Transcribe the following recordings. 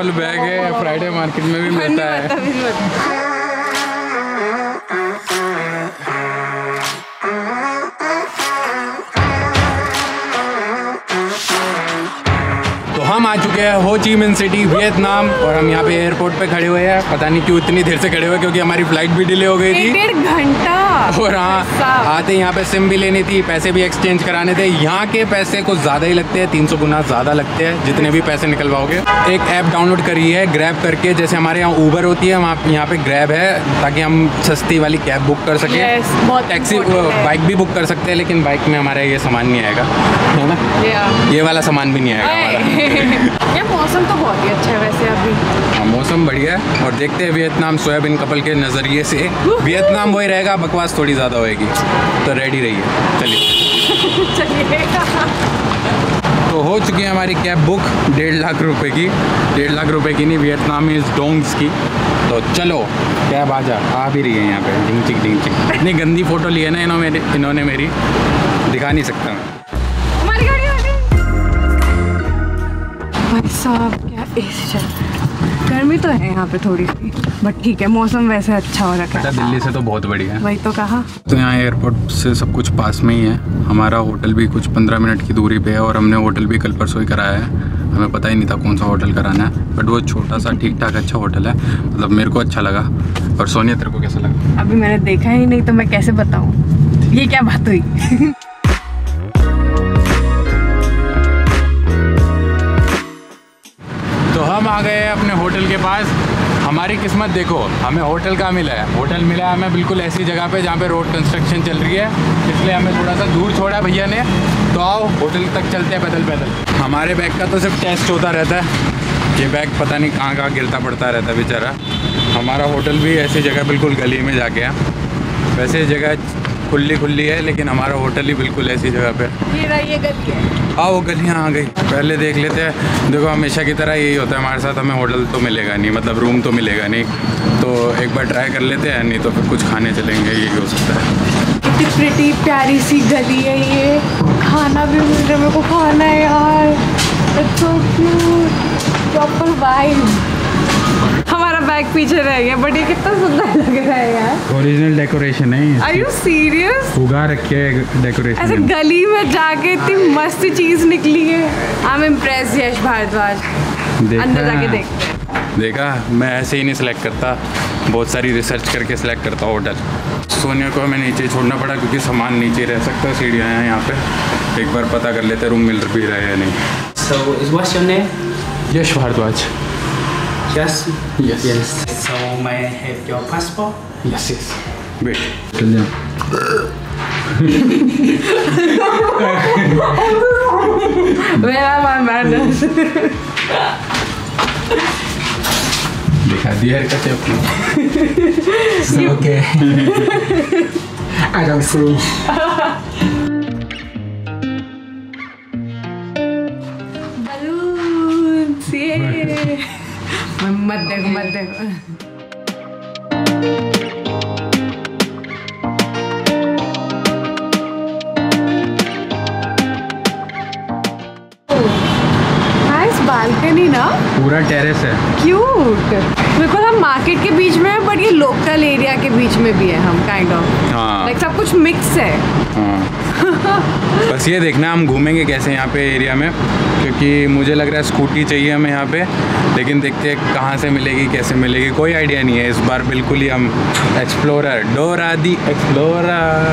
Travel bag है, Friday market में भी मिलता है। हम आ चुके हैं हो ची मिन सिटी वियतनाम और हम यहाँ पे एयरपोर्ट पे खड़े हुए हैं। पता नहीं क्यों इतनी देर से खड़े हुए, क्योंकि हमारी फ्लाइट भी डिले हो गई थी 1.5 घंटा। और हाँ आते यहाँ पे सिम भी लेनी थी, पैसे भी एक्सचेंज कराने थे। यहाँ के पैसे कुछ ज़्यादा ही लगते हैं, 300 गुना ज़्यादा लगते हैं जितने भी पैसे निकलवाओगे। एक ऐप डाउनलोड करी है ग्रैब करके, जैसे हमारे यहाँ ऊबर होती है वहाँ यहाँ पे ग्रैब है, ताकि हम सस्ती वाली कैब बुक कर सकें। टैक्सी बाइक भी बुक कर सकते हैं, लेकिन बाइक में हमारा ये सामान नहीं आएगा, है ना। ये वाला सामान भी नहीं आएगा हमारा। ये मौसम तो बहुत ही अच्छा है वैसे अभी। हाँ मौसम बढ़िया है। और देखते हैं वियतनाम सोयाबीन कपल के नज़रिए से। वियतनाम वही रहेगा, बकवास थोड़ी ज़्यादा होएगी, तो रेडी रहिए। चलिए चलिएगा। तो हो चुकी है हमारी कैब बुक 1.5 लाख रुपए की। 1.5 लाख रुपए की नहीं, वियतनामीज डोंग्स की। तो चलो कैब आ भी रही है यहाँ पे। ढिंग चिक ढिंग चिक। इतनी गंदी फ़ोटो ली है ना इन्होंने मेरी, दिखा नहीं सकता मैं। हमारी गाड़ी आ गई। भाई साहब क्या एसी चल रहा है। गर्मी तो है यहाँ पे थोड़ी सी, बट ठीक है, मौसम वैसे अच्छा हो रखा है। दिल्ली से तो बहुत बढ़िया है। वही तो कहा। तो यहाँ एयरपोर्ट से सब कुछ पास में ही है। हमारा होटल भी कुछ 15 मिनट की दूरी पे है, और हमने होटल भी कल परसों ही कराया है। हमें पता ही नहीं था कौन सा होटल कराना है, बट वो छोटा सा ठीक ठाक अच्छा होटल है। मतलब मेरे को अच्छा लगा। और सोनिया तेरे को कैसा लगा? अभी मैंने देखा ही नहीं तो मैं कैसे बताऊँ ये क्या बात हुई। तो हम आ गए अपने होटल के पास। हमारी किस्मत देखो, हमें होटल का मिला है। होटल मिला है हमें बिल्कुल ऐसी जगह पे जहाँ पे रोड कंस्ट्रक्शन चल रही है, इसलिए हमें थोड़ा सा दूर छोड़ा भैया ने। तो आओ होटल तक चलते हैं पैदल पैदल। हमारे बैग का तो सिर्फ टेस्ट होता रहता है, ये बैग पता नहीं कहाँ कहाँ गिरता पड़ता रहता है बेचारा। हमारा होटल भी ऐसी जगह बिल्कुल गली में जाके है। वैसे जगह खुली है, लेकिन हमारा होटल ही बिल्कुल ऐसी जगह पे। ये गली है। वो गलियाँ आ गई। पहले देख लेते हैं। देखो हमेशा की तरह यही होता है हमारे साथ, हमें होटल तो मिलेगा नहीं, मतलब रूम तो मिलेगा नहीं। तो एक बार ट्राई कर लेते हैं, नहीं तो फिर कुछ खाने चलेंगे, यही हो सकता है। कितनी प्रिटी प्यारी सी गली है ये। खाना भी मिल रहा है, मेरे को खाना है यार। It's so cute, proper vibe. हमारा बैग पीछे रह गया, बट ये कितना सुंदर लग रहा है यार। ओरिजिनल डेकोरेशन है। Are you serious? उगा रखी है डेकोरेशन। ऐसे गली में जाके इतनी मस्त चीज निकली है। I am impress Yash Bhardwaj. अंदर जाके देखा मैं ऐसे ही नहीं सिलेक्ट करता, बहुत सारी रिसर्च करके सिलेक्ट करता हूँ होटल। सोनिया को हमें नीचे छोड़ना पड़ा क्योंकि सामान नीचे रह सकता है, सीढ़ियाँ हैं यहाँ पे। एक बार पता कर लेते रूम मिल भी रहा है या नहीं। So, what's your name? Yash Bhardwaj. Yes. Yes. So, may I have your passport? Yes. Wait. चल जा। Where are my manners? दिखा दिया हरकतें अपनी। Okay. I don't see. Balloons, yeah. मत देखो। बालकनी ना पूरा टेरेस है। क्यूट। बिल्कुल हम मार्केट के बीच में है, बट ये लोकल एरिया के बीच में भी है हम, काइंड ऑफ। हाँ। लाइक सब कुछ मिक्स है। हाँ। बस ये देखना हम घूमेंगे कैसे यहाँ पे एरिया में, क्योंकि मुझे लग रहा है स्कूटी चाहिए हमें यहाँ पे, लेकिन देखते हैं कहाँ से मिलेगी, कैसे मिलेगी, कोई आइडिया नहीं है। इस बार बिल्कुल ही हम एक्सप्लोरर, डोरा दी एक्सप्लोरर।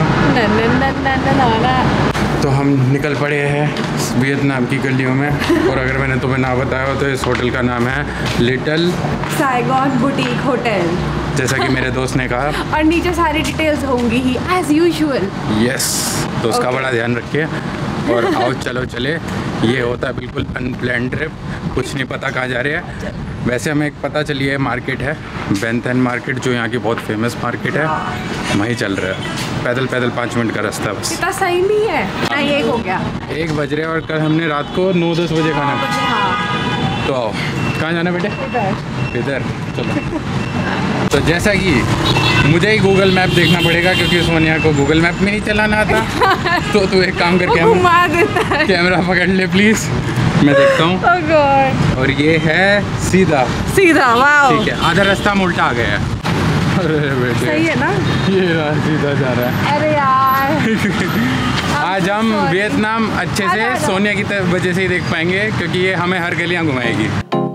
तो हम निकल पड़े हैं वियतनाम की गलियों में। और अगर मैंने तुम्हें ना बताया हो तो इस होटल का नाम है लिटिल साइगॉन बुटीक होटल, जैसा कि मेरे दोस्त ने कहा। और नीचे सारी डिटेल्स होंगी ही एज यूजुअल। यस, तो उसका बड़ा ध्यान रखिए। और आओ चलो चले। ये होता है बिल्कुल अनप्लान ट्रिप, कुछ नहीं पता कहाँ जा रहे हैं। वैसे हमें एक पता चली है मार्केट है बेंथन मार्केट, जो यहाँ की बहुत फेमस मार्केट है, वहीं चल रहा है। पैदल 5 मिनट का रास्ता है बस। इतना सही नहीं है ना। ये हो गया 1 बज रहे, और कल हमने रात को 9-10 बजे खाना। हाँ। तो आओ, कहाँ जाना बेटे? इधर चलो। तो जैसा कि मुझे ही गूगल मैप देखना पड़ेगा, क्योंकि सोनिया को गूगल मैप में नहीं चलाना आता। तो तू एक काम करके घुमा देता है। कैमरा पकड़ ले प्लीज़। मैं देखता हूँ। Oh God. और ये है सीधा सीधा, वाओ। ठीक है, आधा रास्ता हम उल्टा आ गए हैं। अरे बेटे सही है ना? ये रहा, सीधा जा रहा है। अरे यार आज हम वियतनाम अच्छे से आजा। सोनिया की वजह से ही देख पाएंगे, क्योंकि ये हमें हर गलियां घुमाएगी।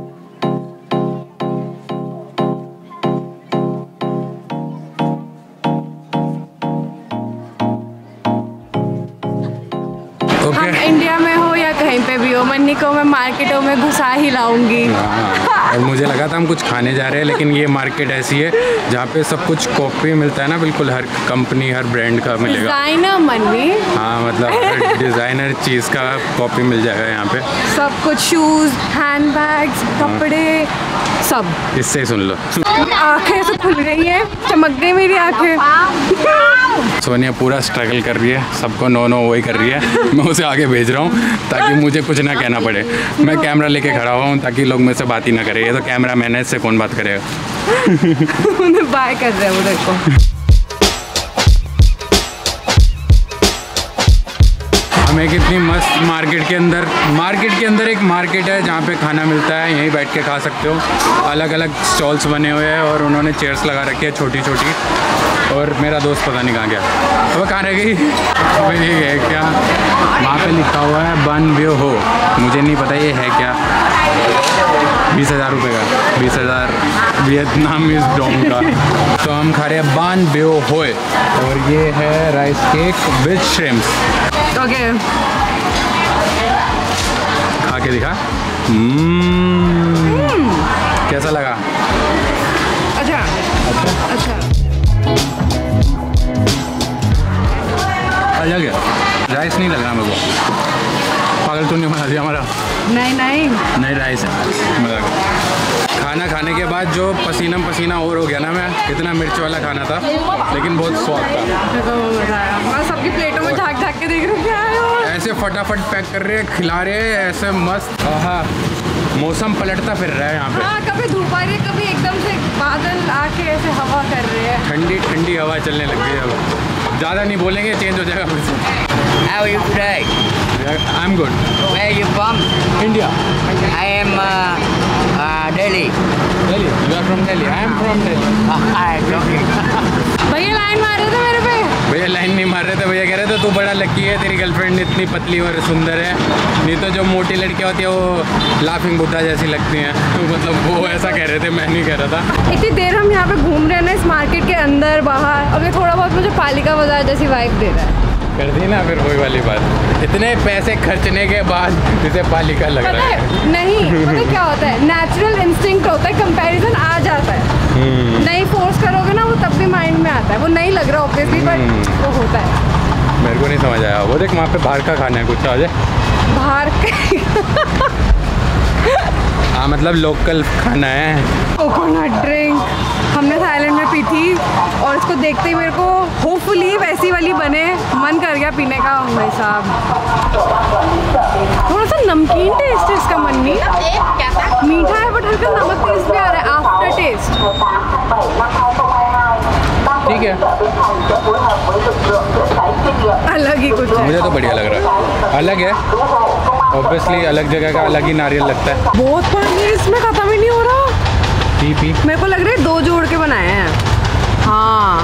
हम इंडिया में हो या कहीं पे भी हो, मन्नी को मैं मार्केटों में घुसा ही लाऊंगी। और मुझे लगा था हम कुछ खाने जा रहे हैं, लेकिन ये मार्केट ऐसी है जहाँ पे सब कुछ कॉपी मिलता है ना, बिल्कुल हर कंपनी हर ब्रांड का मिलेगा। डिजाइनर मन्नी। हाँ मतलब हर डिज़ाइनर चीज़ का कॉपी मिल जाएगा यहाँ पे। सब कुछ, शूज, हैंड बैग्स, कपड़े, सब। इससे ही सुन लो। आंखें से खुल गई है, चमक गई मेरी आंखें। सोनिया पूरा स्ट्रगल कर रही है, सबको नो नो वही कर रही है। मैं उसे आगे भेज रहा हूँ ताकि मुझे कुछ ना कहना पड़े। मैं कैमरा लेके खड़ा हुआ हूँ ताकि लोग मुझसे बात ही ना करें। ये तो कैमरा मैन है, इससे कौन बात करेगा। उन्हें बाय कर रहे हैं वो, देखो। हमें कितनी मस्त मार्केट के अंदर एक मार्केट है जहाँ पे खाना मिलता है, यहीं बैठ के खा सकते हो। अलग अलग स्टॉल्स बने हुए हैं और उन्होंने चेयर्स लगा रखी है छोटी छोटी। और मेरा दोस्त पता नहीं कहाँ गया, अब कहाँ रह गई। अब ये है क्या, वहाँ पे लिखा हुआ है बन ब्यो हो, मुझे नहीं पता ये है क्या। 20,000 रुपये का, 20,000 वियतनामीज डोंग का। तो हम खा रहे हैं बान ब्यो होए, और ये है rice cake with shrimps. Okay, खा के दिखा। कैसा लगा? अच्छा अच्छा। अलग है, राइस नहीं लग रहा मेरे को। पागल तो नहीं बना दिया हमारा। नहीं राइस है। मजा खाना खाने के बाद जो पसीना और हो गया ना, मैं इतना मिर्च वाला खाना था लेकिन बहुत स्वाद था। मैं सबकी प्लेटों में झाँक झाँक के देख रही हूँ क्या है वो। ऐसे फटाफट पैक कर रहे हैं, खिला रहे हैं ऐसे मस्त। हाँ, मौसम पलटता फिर रहा है यहाँ पे। हाँ, कभी धूप आ रही है, कभी एकदम से बादल आके ऐसे हवा कर रहे हैं। ठंडी ठंडी हवा चलने लग गई है अब। ज़्यादा नहीं बोलेंगे, चेंज हो जाएगा फिर से। How are you today? I'm good. Where are you from? India. I am Delhi. Delhi. You are from Delhi. I am from Delhi. I'm joking. भैया लाइन मार रहे थे मेरे पे। भैया लाइन नहीं मार रहे थे, भैया कह रहे थे तू बड़ा लकी है, तेरी गर्लफ्रेंड इतनी पतली और सुंदर है। नहीं तो जो मोटी लड़कियाँ होती है वो लाफिंग बुद्धा जैसी लगती हैं। तो मतलब वो ऐसा कह रहे थे, मैं नहीं कह रहा था। इतनी देर हम यहाँ पे घूम रहे हैं ना, इस मार्केट के अंदर बाहर, अब ये थोड़ा बहुत मुझे पालिका बाजार जैसी वाइब दे रहा है। कर दी ना फिर वही वाली बात, इतने पैसे खर्चने के बाद इसे पालिका लग पता रहा है। है नहीं, पता है क्या होता है, नेचुरल इंस्टिंक्ट होता है, कंपैरिजन आ जाता है। नहीं फोर्स करोगे ना वो तब भी माइंड में आता है, वो नहीं लग रहा ऑब्वियसली बट वो होता है। मेरे को नहीं समझ आया। वो देख वहाँ पे बाहर का खाना है कुछ, आ जाए बाहर हाँ मतलब लोकल खाना है। कोकोनट ड्रिंक हमने थाईलैंड में पी थी और इसको देखते ही मेरे को होपफुली वैसी वाली बने, मन कर गया पीने का। भाई साहब थोड़ा सा नमकीन टेस्ट है इसका, मन नहीं मीठा है बट हल्का नमक टेस्ट भी आ रहा है आफ्टर टेस्ट। ठीक है, अलग ही कुछ है। मुझे तो बढ़िया लग रहा है। अलग है ऑब्वियसली, अलग जगह का अलग ही नारियल लगता है। बहुत पानी है इसमें, खत्म ही नहीं हो रहा। पी मेरे को लग रहा है 2 जोड़ के बनाए हैं। हाँ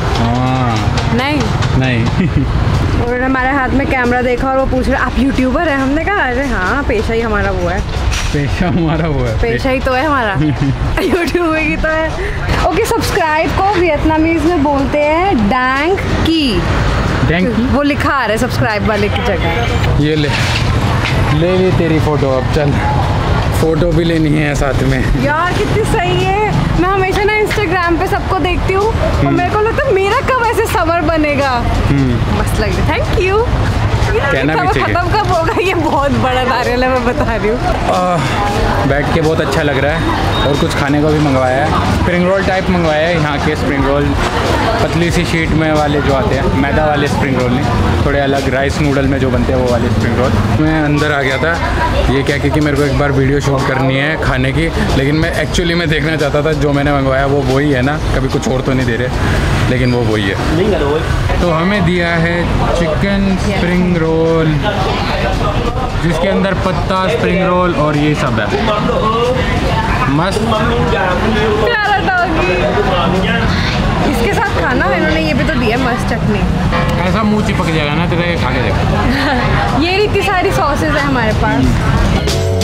नहीं और हमारे हाथ में कैमरा देखा और वो पूछ रहे आप यूट्यूबर हैं। हमने कहा अरे हाँ, पेशा ही हमारा वो है। पेशा हमारा वो है, पेशा ही तो है हमारा। यूट्यूब की तो है। ओके, सब्सक्राइब को वियतनामीज में बोलते हैं डैंग की। वो लिखा आ रहा है सब्सक्राइब वाले की जगह। ये ले ली तेरी फोटो, अब चल फोटो भी लेनी है साथ में। यार कितनी सही है। मैं हमेशा ना इंस्टाग्राम पे सबको देखती हूँ और मेरे को लगता है मेरा कब ऐसे समर बनेगा। मस्त लग रहा है, थैंक यू। कहना भी चाहिए। खत्म कब होगा, ये बहुत बड़ा नारियल है मैं बता रही हूँ। बैठ के बहुत अच्छा लग रहा है। और कुछ खाने को भी मंगवाया है, स्प्रिंग रोल टाइप मंगवाया है। यहाँ के स्प्रिंग रोल पतली सी शीट में वाले जो आते हैं, मैदा वाले स्प्रिंग रोल नहीं, थोड़े अलग राइस नूडल में जो बनते हैं वो वाले स्प्रिंग रोल। मैं अंदर आ गया था ये क्या कि मेरे को एक बार वीडियो शूट करनी है खाने की, लेकिन मैं एक्चुअली में देखना चाहता था जो मैंने मंगवाया वो वही है ना, कभी कुछ और तो नहीं दे रहे, लेकिन वो वही है। तो हमें दिया है चिकन स्प्रिंग रोल जिसके अंदर पत्ता, स्प्रिंग रोल और ये सब है। मस्त। प्यारा डॉगी। इसके साथ खाना इन्होंने ये भी तो दिया मस्त चटनी। ऐसा मुंह चिपक जाएगा ना तेरे, खा के देख। ये इतनी सारी सॉसेज है हमारे पास।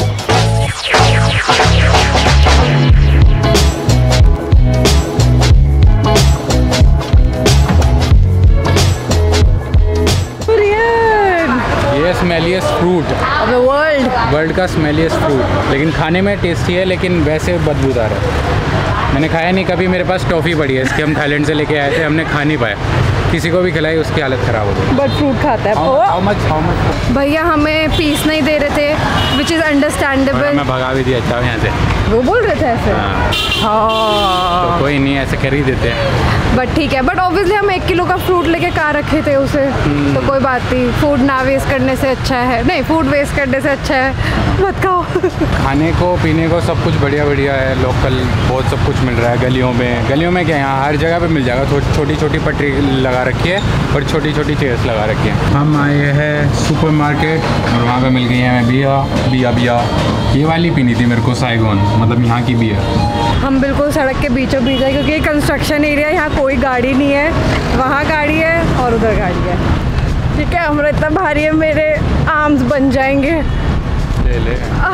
ये smelliest fruit of the world का स्मेलियस्ट फ्रूट, लेकिन खाने में टेस्टी है, लेकिन वैसे बदबूदार है। मैंने खाया नहीं कभी। मेरे पास टॉफ़ी पड़ी है इसके, हम थाईलैंड से लेके आए थे, हमने खा नहीं पाया। किसी को भी खिलाई उसकी हालत ख़राब हो गई। बट फ्रूट खाता है। How much? भैया हमें पीस नहीं दे रहे थे, विच इज़ अंडरस्टैंडेबल। मैं भगा भी दिया। अच्छा यहाँ से वो बोल रहे थे ऐसे। तो कोई नहीं, ऐसे कर ही देते हैं। बट ठीक है। बट ऑब्वियसली हम 1 किलो का फ्रूट लेके कहाँ रखे थे उसे, तो कोई बात नहीं। फूड ना वेस्ट करने से अच्छा है, नहीं फूड वेस्ट करने से अच्छा है मत खाओ। खाने को पीने को सब कुछ बढ़िया बढ़िया है। लोकल बहुत सब कुछ मिल रहा है गलियों में क्या, यहाँ हर जगह पे मिल जाएगा। छोटी छोटी पटरी लगा रखी है और छोटी छोटी चेयर्स लगा रखी है। हम आए हैं सुपर मार्केट और वहाँ पे मिल गई है हमें बिया। ये वाली पीनी थी मेरे को, साइगोन, मतलब यहाँ की बिया। हम बिल्कुल सड़क के बीचों बीच है, क्योंकि ये कंस्ट्रक्शन एरिया, यहाँ कोई गाड़ी नहीं है। वहाँ गाड़ी है और उधर गाड़ी है। ठीक है, हमारा इतना भारी है, मेरे आर्म्स बन जाएंगे। ले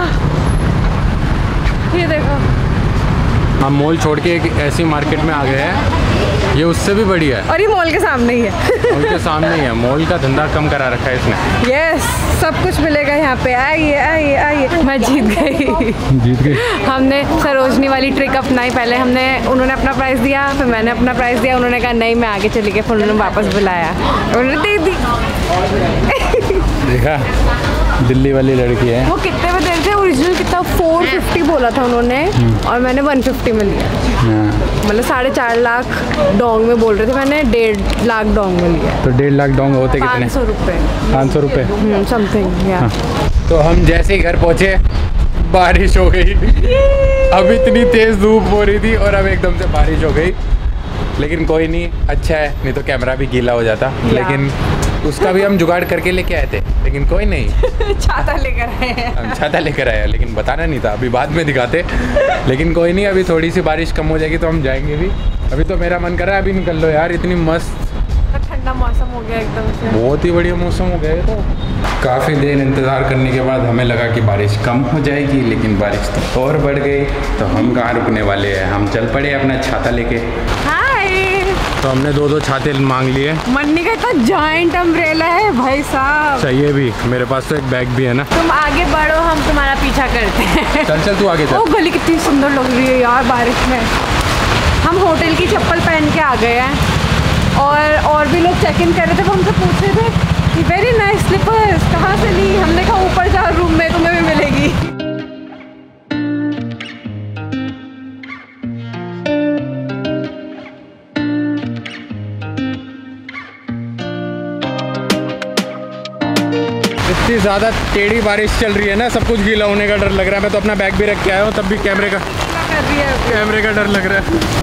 ये देखो, हम मॉल छोड़ के एक ऐसी मार्केट में आ गए हैं, ये उससे भी बड़ी है और ये मॉल के सामने ही है। मॉल के सामने ही है। मॉल का धंधा कम करा रखा है इसने। यस, सब कुछ मिलेगा यहाँ पे। आइए। मैं जीत गई। हमने सरोजनी वाली ट्रिक अपनाई। पहले उन्होंने अपना प्राइस दिया, फिर मैंने अपना प्राइस दिया। उन्होंने कहा नहीं मैं आगे चली गई, फिर उन्होंने वापस बुलाया, उन्होंने दे दी। देखा, दिल्ली वाली लड़की है। वो कितने में दे रहे थे? ओरिजिनल कितना 450 बोला था उन्होंने और मैंने 150 में लिया। मतलब 4.5 लाख डोंग में बोल रहे थे, मैंने 1.5 लाख डोंग में लिया। तो 1.5 लाख डोंग होते कितने? 500 रुपये। 500 रुपये समथिंग या। तो हम जैसे ही घर पहुँचे बारिश हो गई। अब इतनी तेज़ धूप हो रही थी और अब एकदम से बारिश हो गई। लेकिन कोई नहीं, अच्छा है, नहीं तो कैमरा भी गीला हो जाता। लेकिन उसका भी हम जुगाड़ करके लेके आए थे, लेकिन कोई नहीं। छाता लेकर आए हैं। हम छाता लेकर आए, लेकिन बताना नहीं था, अभी बाद में दिखाते। लेकिन कोई नहीं, अभी थोड़ी सी बारिश कम हो जाएगी तो हम जाएंगे भी। अभी तो मेरा मन कर रहा है अभी निकल लो यार, इतनी मस्त ठंडा मौसम हो गया एकदम से। बहुत ही बढ़िया मौसम हो गया। तो काफ़ी देर इंतज़ार करने के बाद हमें लगा कि बारिश कम हो जाएगी, लेकिन बारिश तो और बढ़ गई। तो हम कहाँ रुकने वाले हैं, हम चल पड़े अपना छाता लेके। तो हमने 2 छाते मांग लिए। मन्नी का इतना जायंट अम्ब्रेला है भाई साहब। चाहिए भी, मेरे पास तो एक बैग भी है ना। तुम आगे बढ़ो, हम तुम्हारा पीछा करते हैं। चल तू आगे चल। वो गली कितनी सुंदर लग रही है यार बारिश में। हम होटल की चप्पल पहन के आ गए हैं और भी लोग चेक इन कर रहे थे। वो हमसे पूछ रहे थे कि वेरी नाइस स्लीपर्स कहाँ से ली। हमने कहा ऊपर जाओ रूम में, तुम्हें भी मिलेगी। इतनी ज़्यादा टेढ़ी बारिश चल रही है ना, सब कुछ गीला होने का डर लग रहा है। मैं तो अपना बैग भी रख के आया हूँ, तब भी कैमरे का डर लग रहा है।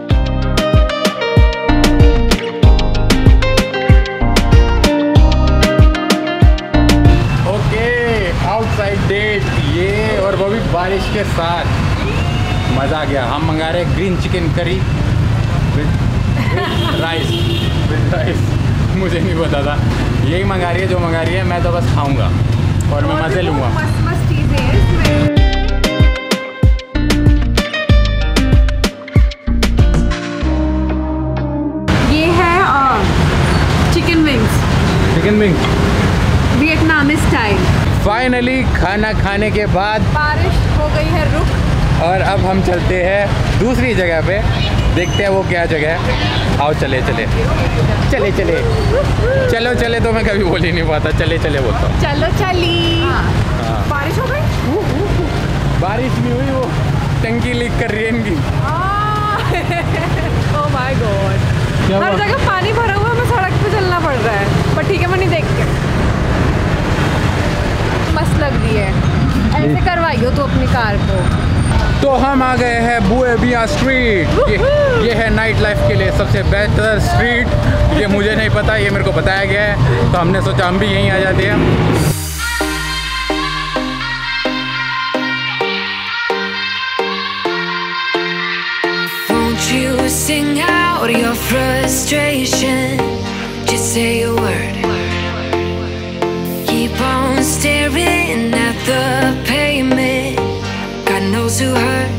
आउटसाइड डेट ये, और वो भी बारिश के साथ। मज़ा आ गया। हम मंगा रहे green chicken curry with rice. मुझे नहीं पता था, यही मंगा रही है जो मंगा रही है। मैं तो बस खाऊंगा और मैं मज़े लूँगा। मस्त चीज़ें हैं इसमें। ये है चिकन विंग्स वियतनामी स्टाइल। फाइनली खाना खाने के बाद बारिश हो गई है रुक, और अब हम चलते हैं दूसरी जगह पे, देखते हैं वो क्या जगह है। आओ चले तो मैं कभी बोल ही नहीं पाता। चले बोलता हूँ। चलो चली। बारिश हो गई? बारिश नहीं हुई, वो टंकी लीक कर रही है इनकी। ओह माय गॉड, हर जगह पानी भरा हुआ है, हमें सड़क पे चलना पड़ रहा है। पर ठीक है, मैं नहीं देखती। मस्त लग रही है, ऐसे करवाइयो तो अपनी कार को। तो हम आ गए हैं बुए बिया स्ट्रीट। ये है नाइट लाइफ के लिए सबसे बेहतर स्ट्रीट। ये मुझे नहीं पता, ये मेरे को बताया गया है, तो हमने सोचा हम भी यहीं आ जाते हैं। out your frustration. Just say a word. Keep on staring at the pavement. God knows who hurt.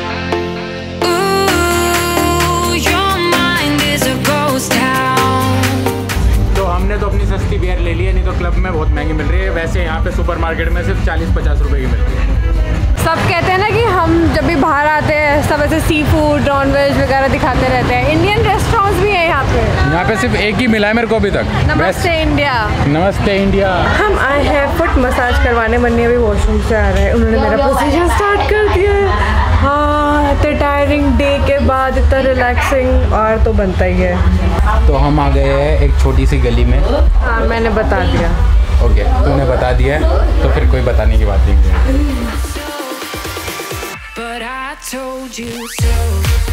Ooh, your mind is a ghost town. तो हमने तो अपनी सस्ती बियर ले ली है, नहीं तो क्लब में बहुत महंगी मिल रही है। वैसे यहाँ पे सुपरमार्केट में सिर्फ 40-50 रुपए की मिलती है। सब कहते हैं ना कि हम जब भी बाहर आते हैं सब ऐसे सी फूड नॉन वेज वगैरह दिखाते रहते हैं। इंडियन रेस्टोरेंट्स भी है यहाँ पे। यहाँ पे सिर्फ एक ही मिला है मेरे को अभी तक। नमस्ते इंडिया। नमस्ते इंडिया। हम आए हैं फुट मसाज करवाने। मन्नी अभी वॉशरूम से आ रहे हैं, उन्होंने मेरा प्रोसीजर स्टार्ट कर दिया है। हाँ, इतने टायरिंग डे के बाद इतना रिलैक्सिंग और तो बनता ही है। तो हम आ गए हैं एक छोटी सी गली में। हाँ, मैंने बता दिया। ओके, तूने बता दिया तो फिर कोई बताने की बात नहीं है। But I told you so.